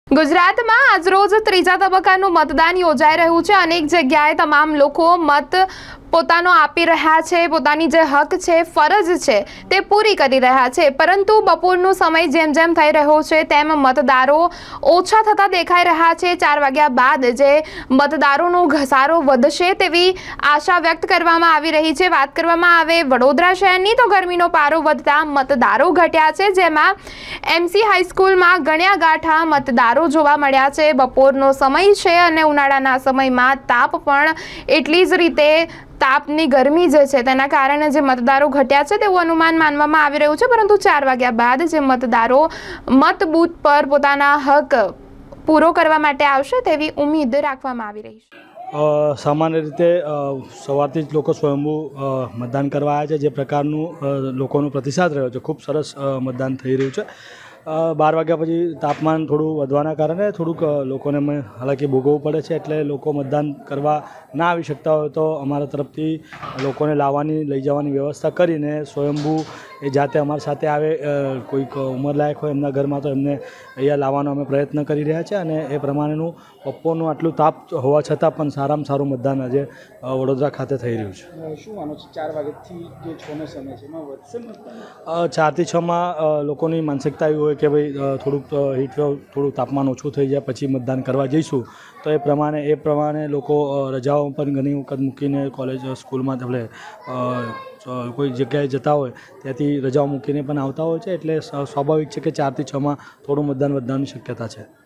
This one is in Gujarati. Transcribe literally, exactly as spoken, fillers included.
ગુજરાતમાં આજરોજ ત્રીજા તબક્કાનું મતદાન યોજાઈ રહ્યું છે। અનેક જગ્યાએ તમામ લોકો મત પોતાનો આપી રહ્યા છે, પોતાની જે હક છે, ફરજ છે તે પૂરી કરી રહ્યા છે। પરંતુ બપોરનો સમય જેમ જેમ થઈ રહ્યો છે તેમ મતદારો ઓછા થતા દેખાઈ રહ્યા છે। ચાર વાગ્યા બાદ જે મતદારોનો ઘસારો વધશે તેવી આશા વ્યક્ત કરવામાં આવી રહી છે। વાત કરવામાં આવે વડોદરા શહેરની તો ગરમીનો પારો વધતા મતદારો ઘટ્યા છે, જેમાં એમસી હાઈસ્કૂલમાં ગણ્યા ગાંઠા મતદારો જોવા મળ્યા છે। બપોરનો સમય છે અને ઉનાળાના સમયમાં તાપ પણ એટલી જ રીતે તાપની ગરમી જે છે તેના કારણે જે મતદારો ઘટ્યા છે તેવું અનુમાન માનવામાં આવી રહ્યું છે। પરંતુ ચાર વાગ્યા બાદ જે મતદારો મત બૂથ પર પોતાના હક પૂરો કરવા માટે આવશે તેવી ઉમ્મીદ રાખવામાં આવી રહી છે। સામાન્ય રીતે સવારથી જ લોકો સ્વયંભૂ મતદાન કરવા આવ્યા છે। જે પ્રકારનું લોકોનો પ્રતિસાદ રહ્યો છે, ખૂબ સરસ મતદાન થઈ રહ્યું છે। બાર વાગ્યા પછી તાપમાન થોડું વધવાના કારણે થોડુંક લોકોને હાલાકી ભોગવવું પડે છે, એટલે લોકો મતદાન કરવા ના આવી શકતા હોય તો અમારા તરફથી લોકોને લાવવાની લઈ જવાની વ્યવસ્થા કરીને સ્વયંભૂ એ જાતે અમારી સાથે આવે, કોઈક ઉંમરલાયક હોય એમના ઘરમાં તો એમને અહીંયા લાવવાનો અમે પ્રયત્ન કરી રહ્યા છીએ। અને એ પ્રમાણેનું બપોરનું આટલું તાપ હોવા છતાં પણ સારામાં સારું મતદાન આજે વડોદરા ખાતે થઈ રહ્યું છે। શું માનો છો ચાર વાગ્યાથી જે છનો સમય છે એમાં વધશે મતદાન? ચારથી છમાં લોકોની માનસિકતા એવી હોય કે ભાઈ થોડુંક હીટવેવ થોડું તાપમાન ઓછું થઈ જાય પછી મતદાન કરવા જઈશું, તો એ પ્રમાણે એ પ્રમાણે લોકો રજાઓ પણ ઘણી વખત મૂકીને કોલેજ સ્કૂલમાં એટલે કોઈ જગ્યાએ જતા હોય ત્યાંથી રજાઓ મૂકીને પણ આવતા હોય છે। એટલે સ્વાભાવિક છે કે ચારથી છમાં થોડું મતદાન વધવાની શક્યતા છે।